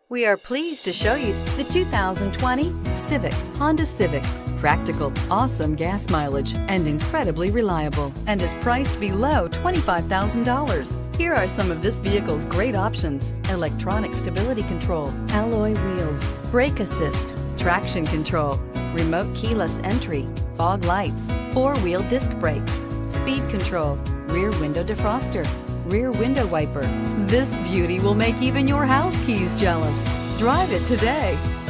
We are pleased to show you the 2020 Civic. Honda Civic. Practical, awesome gas mileage, and incredibly reliable, and is priced below $25,000. Here are some of this vehicle's great options: electronic stability control, alloy wheels, brake assist, traction control, remote keyless entry, fog lights, four-wheel disc brakes, speed control, rear window defroster, rear window wiper. This beauty will make even your house keys jealous. Drive it today.